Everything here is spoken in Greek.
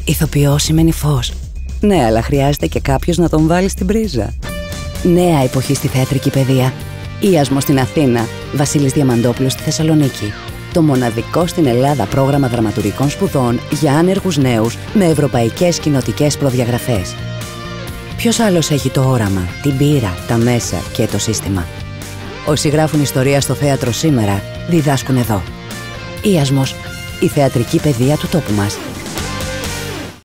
Ηθοποιός σημαίνει φως. Ναι, αλλά χρειάζεται και κάποιος να τον βάλει στην πρίζα. Νέα εποχή στη θεατρική παιδεία. Ιασμός στην Αθήνα, Βασίλης Διαμαντόπουλος στη Θεσσαλονίκη. Το μοναδικό στην Ελλάδα πρόγραμμα δραματουργικών σπουδών για άνεργους νέους με ευρωπαϊκές κοινοτικές προδιαγραφές. Ποιος άλλος έχει το όραμα, την πείρα, τα μέσα και το σύστημα? Όσοι γράφουν ιστορία στο θέατρο σήμερα, διδάσκουν εδώ. Ιασμός, η θεατρική παιδεία του τόπου μας.